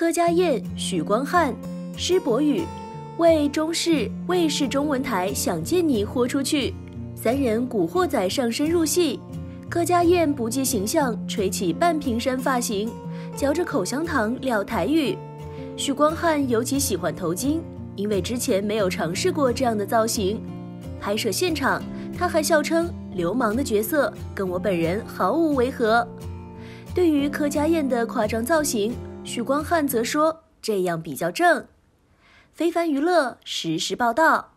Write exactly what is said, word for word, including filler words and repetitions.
柯佳燕、许光汉、施柏宇为中视卫视中文台《想见你》豁出去，三人古惑仔上身入戏。柯佳燕不计形象，吹起半屏山发型，嚼着口香糖撂台语。许光汉尤其喜欢头巾，因为之前没有尝试过这样的造型。拍摄现场，他还笑称流氓的角色跟我本人毫无违和。对于柯佳燕的夸张造型，许光汉则说这样比较正。非凡娱乐实时报道。